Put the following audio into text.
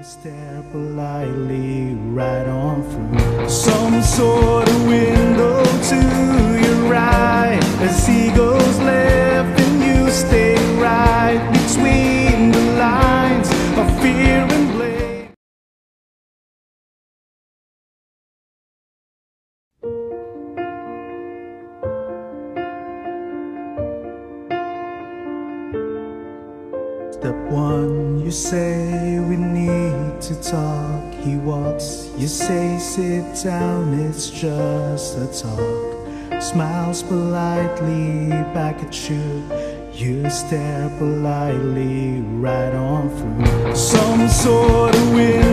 stare politely right on through some sort of window to your right. As he goes left and you stay right between the lines of fear and blame. Step one, you say we need to talk. He walks, you say sit down, it's just a talk. Smiles politely back at you. You stare politely right on through some sort of wind